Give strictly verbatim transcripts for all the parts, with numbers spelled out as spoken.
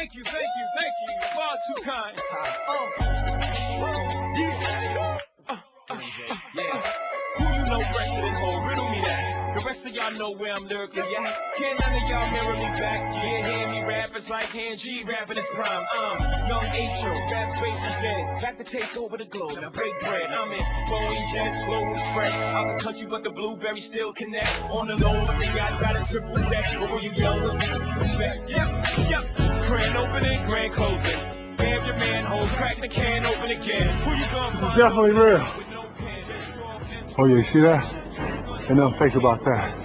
Thank you, thank you, thank you. Far too kind. Oh. Yeah. Uh, uh, yeah. Who you know fresher than whole? Riddle me that. The rest of y'all know where I'm lyrically at. Can't none of y'all mirror me back. Yeah, hear me rap, it's like hand G rapping his prime. Um, young H O, rap great and dead. Back to take over the globe, and I break bread. I'm in Boeing Jets, Flow Express. Out the country, but the blueberries still connect. On the low, but they got, got a triple deck. But when you young, look, respect. Yep, yep. Grand opening, grand closing. Damn your manhole, crack the can open again. Who you gonna find? Definitely real. Oh yeah, you see that? Ain't nothing fake about that.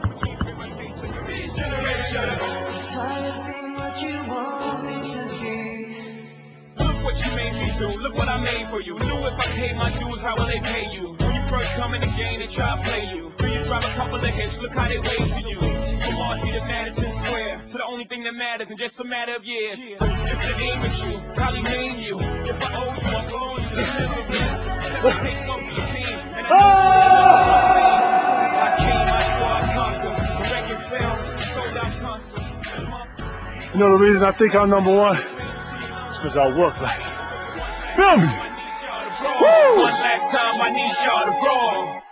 Look what you made me do. Look what I made for you. Knew if I paid my dues, how will they pay you? When you first come in the game, they try to play you. When you drop a couple of hits, look how they wave to you. From Marcy to Madison Square, to the only thing that matters in just a matter of years. Just to aim at you, probably name you. If I owe you, I'm going to deliver it. Take over your team, and I need you to I came, I saw, I conquered. The record sale, sold out concert. You know the reason I think I'm number one? It's because I work like it. Feel me? One last time, I need y'all to roll.